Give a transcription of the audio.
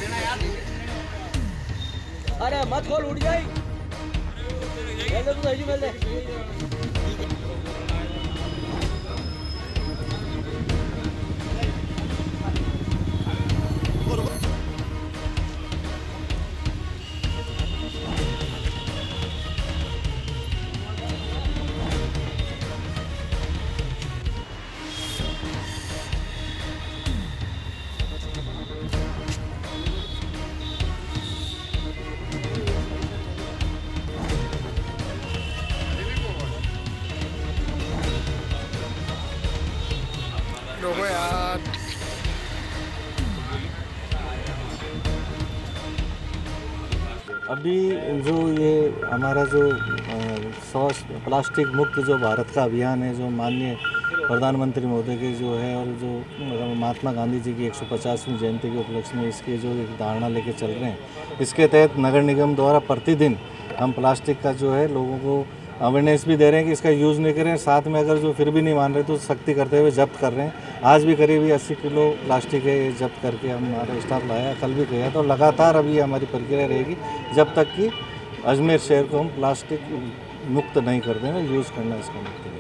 अरे मत खोल, उठ जाए। तो सही मिल लोगों यार। अभी जो ये हमारा जो प्लास्टिक मुक्त जो भारत का अभियान है, जो माननीय प्रधानमंत्री महोदय के जो है, और जो महात्मा गांधी जी की 150वीं जयंती के उपलक्ष्य में इसकी जो एक धारणा लेके चल रहे हैं, इसके तहत नगर निगम द्वारा प्रतिदिन हम प्लास्टिक का जो है लोगों को अवेयरनेस भी दे रहे हैं कि इसका यूज़ नहीं करें। साथ में अगर जो फिर भी नहीं मान रहे तो सख्ती करते हुए जब्त कर रहे हैं। आज भी करीब 80 किलो प्लास्टिक है जब्त करके हमारा स्टाफ लाया, कल भी गया। तो लगातार अभी हमारी प्रक्रिया रहेगी जब तक कि अजमेर शहर को हम प्लास्टिक मुक्त नहीं कर दें, यूज़ करना इसका मुक्त।